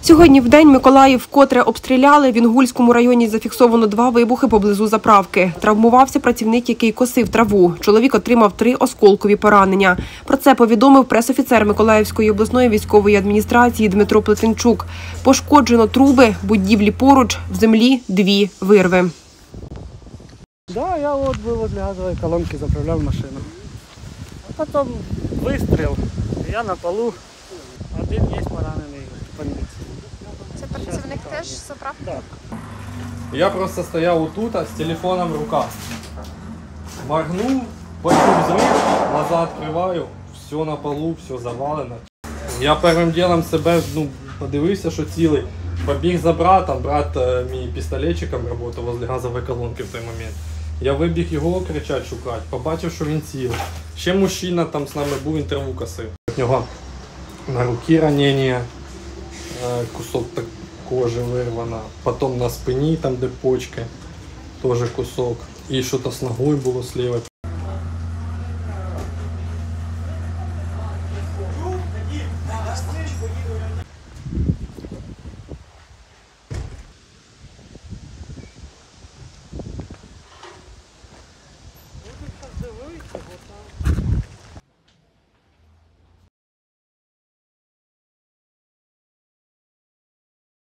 Сьогодні в день Миколаїв вкотре обстріляли. В Інгульському районі зафіксовано 2 вибухи поблизу заправки. Травмувався працівник, який косив траву. Чоловік отримав 3 осколкові поранення. Про це повідомив пресофіцер Миколаївської обласної військової адміністрації Дмитро Плетенчук. Пошкоджено труби, будівлі поруч, в землі 2 вирви. Да, я вот был возле газовой колонки, заправлял машину. А потом выстрел, я на полу, один есть поранений в больниці. Це працівник теж заправки? Так. Я просто стоял вот тут, с телефоном в руках. Моргнул, почув взрыв, глаза открываю, все на полу, все завалено. Я первым делом себе подивився, що цілий. Побіг за братом, брат мій пістолетчиком працював возле газової колонки в той момент. Я вибіг його кричати, шукати, побачив, що він цілий. Ще мужчина там з нами був, він траву косив. У нього на руці ранення, кусок кожи вирвано, потім на спині, там де почки, теж кусок. І щось з ногою було зліва.